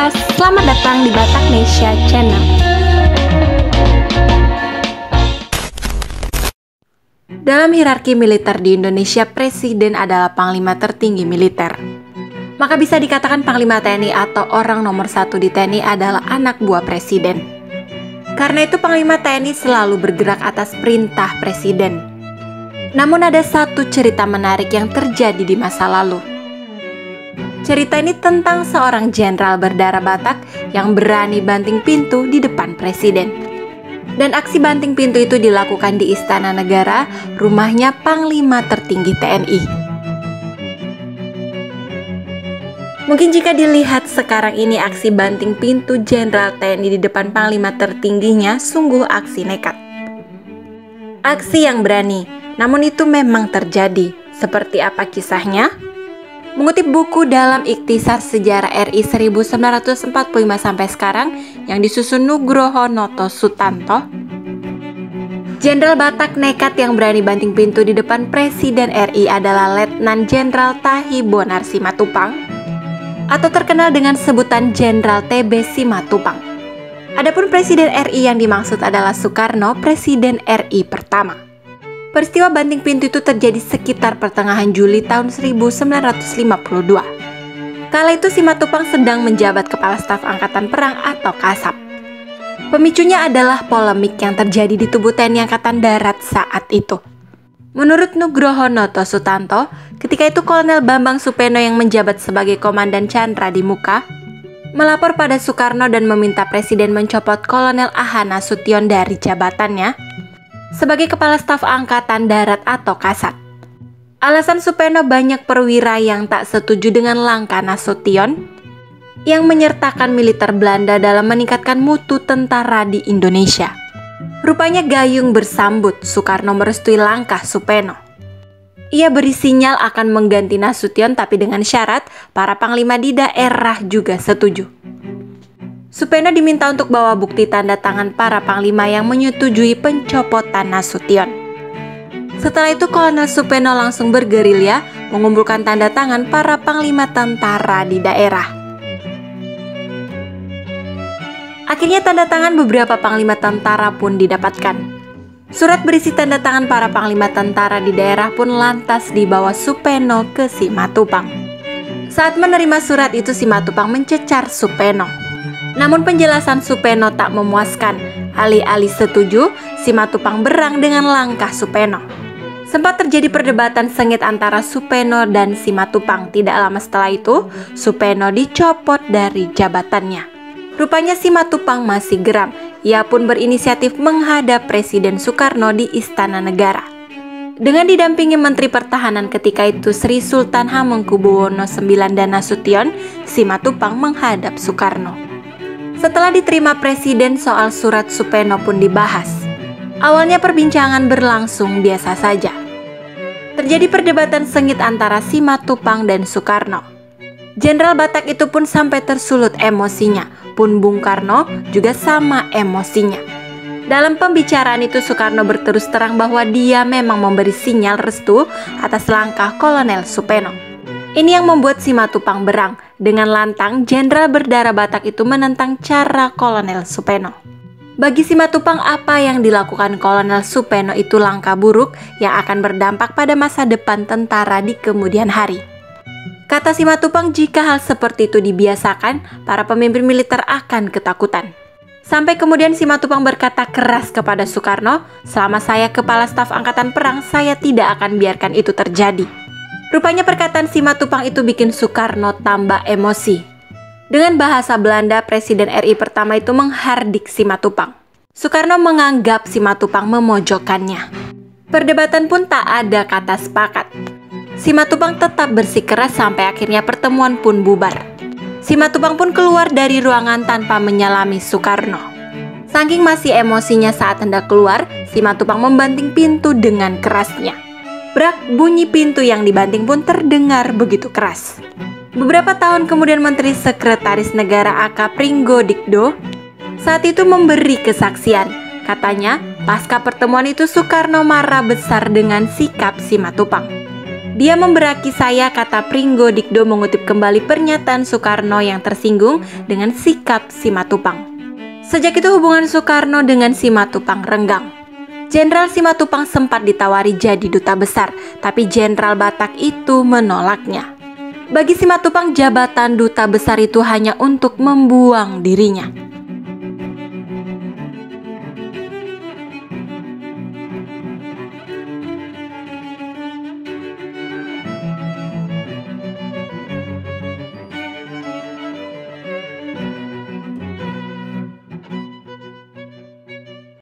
Batas, selamat datang di Bataknesia Channel. Dalam hierarki militer di Indonesia, Presiden adalah Panglima tertinggi militer. Maka bisa dikatakan Panglima TNI atau orang nomor satu di TNI adalah anak buah Presiden. Karena itu Panglima TNI selalu bergerak atas perintah Presiden. Namun ada satu cerita menarik yang terjadi di masa lalu. Cerita ini tentang seorang jenderal berdarah Batak yang berani banting pintu di depan Presiden. Dan aksi banting pintu itu dilakukan di Istana Negara, rumahnya Panglima tertinggi TNI. Mungkin jika dilihat sekarang ini aksi banting pintu jenderal TNI di depan Panglima tertingginya sungguh aksi nekat. Aksi yang berani, namun itu memang terjadi. Seperti apa kisahnya? Mengutip buku dalam Ikhtisar Sejarah RI 1945 sampai sekarang yang disusun Nugroho Noto Sutanto, Jenderal Batak nekat yang berani banting pintu di depan Presiden RI adalah Letnan Jenderal Tahi Bonar Simatupang atau terkenal dengan sebutan Jenderal TB Simatupang. Adapun Presiden RI yang dimaksud adalah Soekarno, Presiden RI pertama. Peristiwa banting pintu itu terjadi sekitar pertengahan Juli tahun 1952. Kala itu Simatupang sedang menjabat Kepala Staf Angkatan Perang atau Kasat. Pemicunya adalah polemik yang terjadi di tubuh TNI Angkatan Darat saat itu. Menurut Nugroho Noto Sutanto, ketika itu Kolonel Bambang Supeno yang menjabat sebagai Komandan Chandra di Muka melapor pada Soekarno dan meminta Presiden mencopot Kolonel A.H. Nasution dari jabatannya sebagai Kepala Staf Angkatan Darat atau Kasat. Alasan Supeno banyak perwira yang tak setuju dengan langkah Nasution yang menyertakan militer Belanda dalam meningkatkan mutu tentara di Indonesia. Rupanya gayung bersambut, Soekarno merestui langkah Supeno. Ia beri sinyal akan mengganti Nasution tapi dengan syarat para panglima di daerah juga setuju. Supeno diminta untuk bawa bukti tanda tangan para panglima yang menyetujui pencopotan Nasution. Setelah itu Kolonel Supeno langsung bergerilya mengumpulkan tanda tangan para panglima tentara di daerah. Akhirnya tanda tangan beberapa panglima tentara pun didapatkan. Surat berisi tanda tangan para panglima tentara di daerah pun lantas dibawa Supeno ke Simatupang. Saat menerima surat itu Simatupang mencecar Supeno. Namun penjelasan Supeno tak memuaskan. Alih-alih setuju, Simatupang berang dengan langkah Supeno. Sempat terjadi perdebatan sengit antara Supeno dan Simatupang. Tidak lama setelah itu, Supeno dicopot dari jabatannya. Rupanya Simatupang masih geram. Ia pun berinisiatif menghadap Presiden Soekarno di Istana Negara. Dengan didampingi Menteri Pertahanan ketika itu Sri Sultan Hamengkubuwono IX dan Nasution, Simatupang menghadap Soekarno. Setelah diterima Presiden, soal surat Supeno pun dibahas. Awalnya perbincangan berlangsung biasa saja. Terjadi perdebatan sengit antara Simatupang dan Soekarno. Jenderal Batak itu pun sampai tersulut emosinya, pun Bung Karno juga sama emosinya. Dalam pembicaraan itu Soekarno berterus terang bahwa dia memang memberi sinyal restu atas langkah Kolonel Supeno. Ini yang membuat Simatupang berang. Dengan lantang, jenderal berdarah Batak itu menentang cara Kolonel Supeno. Bagi Simatupang, apa yang dilakukan Kolonel Supeno itu langkah buruk yang akan berdampak pada masa depan tentara di kemudian hari. Kata Simatupang, jika hal seperti itu dibiasakan, para pemimpin militer akan ketakutan. Sampai kemudian Simatupang berkata keras kepada Soekarno, selama saya Kepala Staf Angkatan Perang, saya tidak akan biarkan itu terjadi. Rupanya perkataan Simatupang itu bikin Soekarno tambah emosi. Dengan bahasa Belanda, Presiden RI pertama itu menghardik Simatupang. Soekarno menganggap Simatupang memojokkannya. Perdebatan pun tak ada kata sepakat. Simatupang tetap bersikeras sampai akhirnya pertemuan pun bubar. Simatupang pun keluar dari ruangan tanpa menyalami Soekarno. Saking masih emosinya saat hendak keluar, Simatupang membanting pintu dengan kerasnya. Brak, bunyi pintu yang dibanting pun terdengar begitu keras. Beberapa tahun kemudian Menteri Sekretaris Negara A.K. Pringgodikdo saat itu memberi kesaksian. Katanya, pasca pertemuan itu Soekarno marah besar dengan sikap Simatupang. Dia memberaki saya, kata Pringgo Dikdo mengutip kembali pernyataan Soekarno yang tersinggung dengan sikap Simatupang. Sejak itu hubungan Soekarno dengan Simatupang renggang. Jenderal Simatupang sempat ditawari jadi duta besar, tapi Jenderal Batak itu menolaknya. Bagi Simatupang, jabatan duta besar itu hanya untuk membuang dirinya.